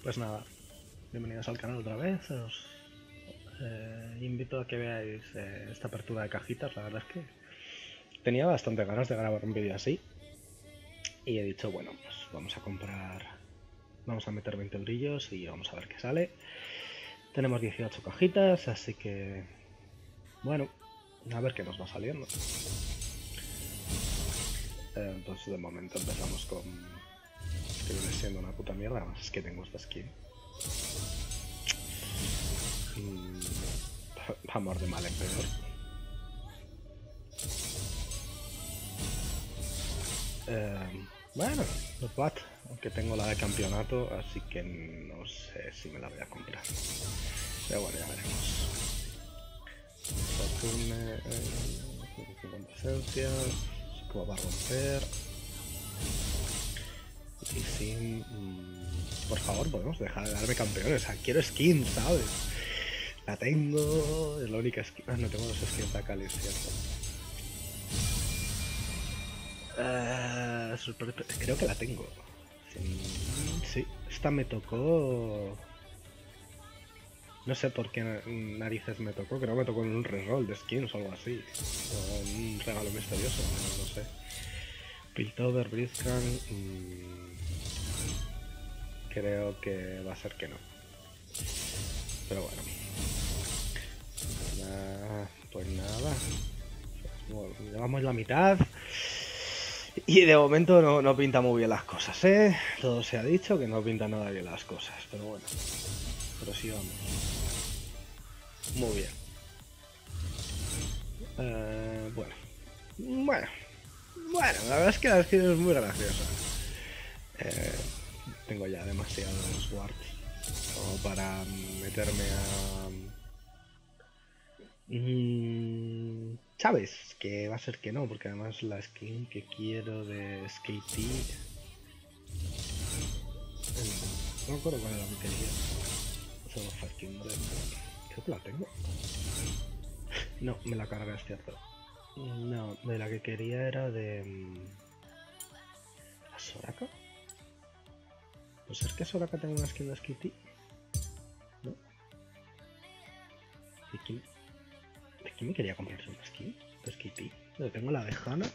Pues nada, bienvenidos al canal otra vez. Os invito a que veáis esta apertura de cajitas. La verdad es que tenía bastante ganas de grabar un vídeo así. Y he dicho, bueno, pues vamos a comprar, vamos a meter 20 brillos y vamos a ver qué sale. Tenemos 18 cajitas, así que, bueno, a ver qué nos va saliendo. Entonces de momento empezamos con... que viene siendo una puta mierda, además es que tengo esta skin. Vamos de mal en peor. Bueno, not bad, aunque tengo la de campeonato, así que no sé si me la voy a comprar. Pero bueno, ya veremos. Fortune, 50 esencias, ¿cómo va a romper? Y sin... por favor, podemos dejar de darme campeones. O sea, quiero skins, ¿sabes? La tengo, es la única skin. Ah, no tengo los skins de Akali, es cierto. Creo que la tengo. Sí, esta me tocó... No sé por qué narices me tocó, creo que me tocó en un reroll de skins o algo así. O en un regalo misterioso, no sé. Piltover, Blitzcrank... creo que va a ser que no. Pero bueno. Pues nada. Bueno, llevamos la mitad. Y de momento no pinta muy bien las cosas, ¿eh? Todo se ha dicho que no pinta nada bien las cosas, pero bueno. Pero sí vamos. Muy bien. Bueno, la verdad es que la skin es muy graciosa. Tengo ya demasiados wards como para meterme a... ¿sabes? Que va a ser que no, porque además la skin que quiero de Skatey... no me acuerdo cuál era la que quería. Solo creo que la tengo. No, me la carga, es cierto. No, de la que quería era de... ¿la Soraka? ¿Puede ser que Soraka tenga una skin de Skitty? ¿No? ¿De quién me quería comprarse una skin? De Skitty. Yo tengo la de Hana.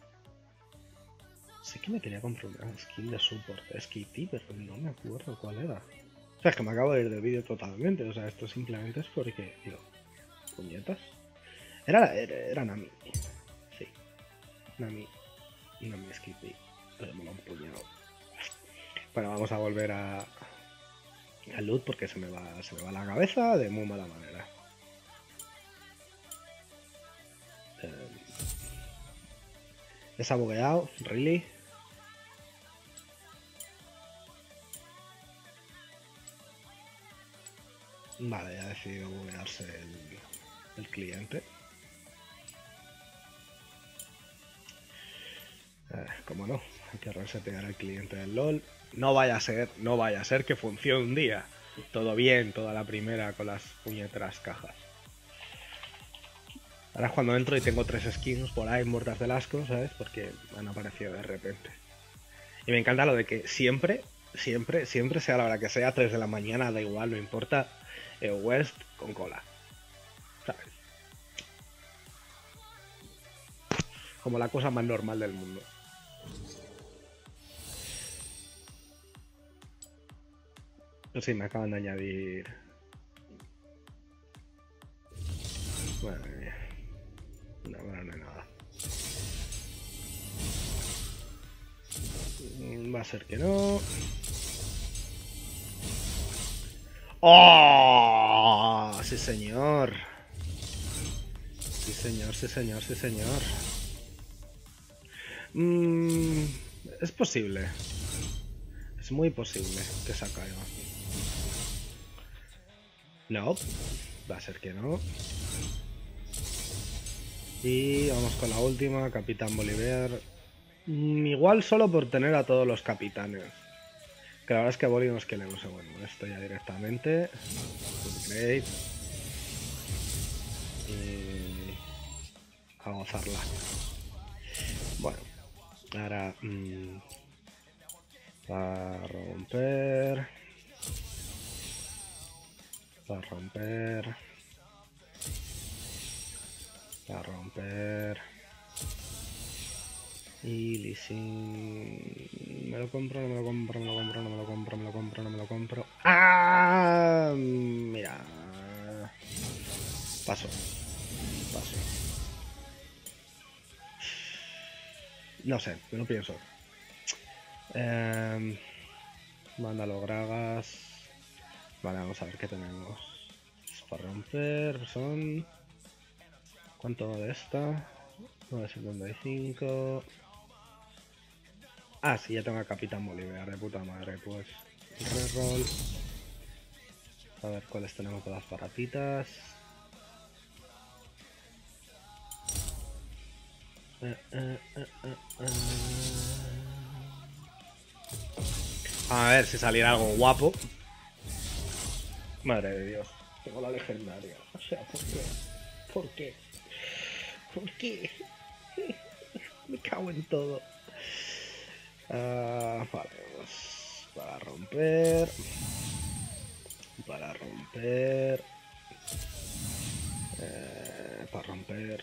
Sé que me quería comprar una skin de support de Skitty, pero no me acuerdo cuál era. O sea, es que me acabo de ir del vídeo totalmente. O sea, esto simplemente es porque... digo, puñetas. Era Nami. Sí. Nami Skitty. Pero me lo han puñado. Bueno, vamos a volver al loot porque se me va la cabeza de muy mala manera. ¿Es bugueado? ¿Really? Vale, ya ha decidido buguearse el cliente. Como no, hay que resetear al cliente del LOL. No vaya a ser que funcione un día. Todo bien, toda la primera con las puñeteras cajas. Ahora es cuando entro y tengo 3 skins por ahí muertas del asco, ¿sabes? Porque han aparecido de repente. Y me encanta lo de que siempre, sea la hora que sea, 3 de la mañana, da igual, no importa, West con cola. ¿Sabes? Como la cosa más normal del mundo. Pero sí, me acaban de añadir... Madre mía. No hay nada. Va a ser que no. ¡Oh! Sí, señor. Sí, señor, sí, señor, sí, señor. Es posible. Es muy posible que se caiga. No. Va a ser que no. Y vamos con la última, Capitán Bolívar. Igual solo por tener a todos los capitanes. Que la verdad es que a Boli nos queremos. Bueno, esto ya directamente. Great. Y a gozarla. Bueno, ahora va a romper. Para romper. Para romper. Y Lee Sin... Me lo compro, no me lo compro, me lo compro, no me lo compro, me lo compro, no me lo compro. ¡Ah! Mira. Paso. Paso. No sé, me lo pienso. Mándalo, Gragas. Vale, vamos a ver qué tenemos. Para romper son... ¿Cuánto de esta? 9,75. Ah, sí, ya tengo a Capitán Bolívar, de puta madre, pues. Reroll. A ver cuáles tenemos de las baratitas. A ver si saliera algo guapo. Madre de Dios, tengo la legendaria. O sea, ¿por qué? ¿Por qué? ¿Por qué? Me cago en todo. Vale, pues para romper. Para romper. Para romper.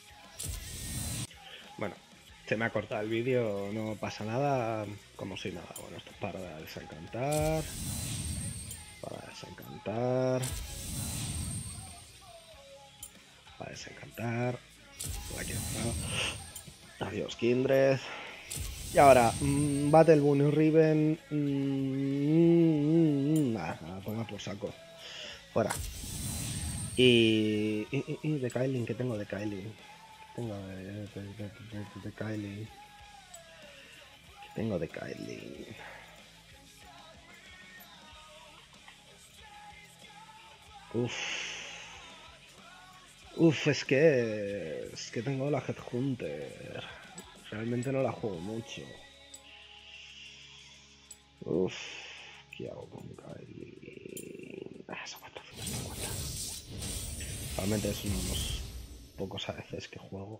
Bueno, se me ha cortado el vídeo, no pasa nada, como si nada. Bueno, esto es para desencantar. Para desencantar. Para desencantar. Aquí está. Adiós, Kindred. Y ahora, Battle Bunny Riven. Nada, ponga por saco. Fuera. Y de Kylie, ¿qué tengo de Kylie? ¿Qué tengo de Kylie? ¿Qué tengo de Kylie? Uf, es que tengo la Headhunter. Realmente no la juego mucho. Uf, ¿qué hago con Kylie? Se aguanta, se aguanta. Realmente es uno de los pocos ADCs que juego.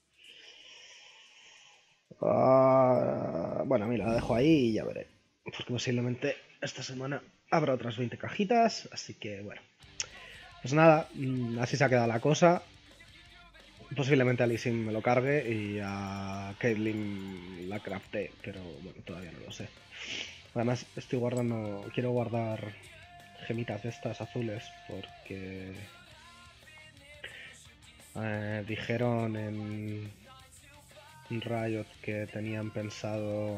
Bueno, mira, la dejo ahí y ya veré. Porque posiblemente esta semana habrá otras 20 cajitas, así que bueno. Pues nada, así se ha quedado la cosa. Posiblemente a Lee Sin me lo cargue y a Caitlyn la crafté, pero bueno, todavía no lo sé. Además, estoy guardando, quiero guardar gemitas de estas azules porque dijeron en Riot que tenían pensado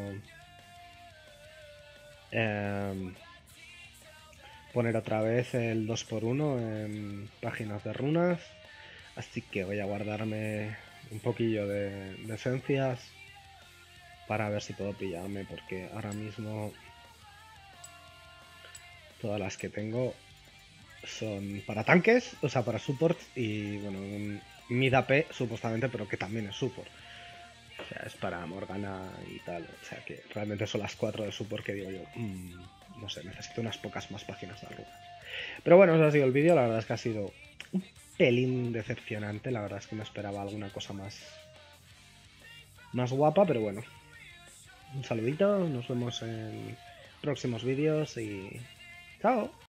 poner otra vez el 2x1 en páginas de runas, así que voy a guardarme un poquillo de esencias para ver si puedo pillarme, porque ahora mismo todas las que tengo son para tanques, o sea, para support y, bueno, un mid AP supuestamente, pero que también es support. O sea, es para Morgana y tal. O sea, que realmente son las 4 de support que digo yo. No sé, necesito unas pocas más páginas de runas. Pero bueno, eso ha sido el vídeo. La verdad es que ha sido un pelín decepcionante. La verdad es que me esperaba alguna cosa más guapa, pero bueno. Un saludito, nos vemos en próximos vídeos y... ¡chao!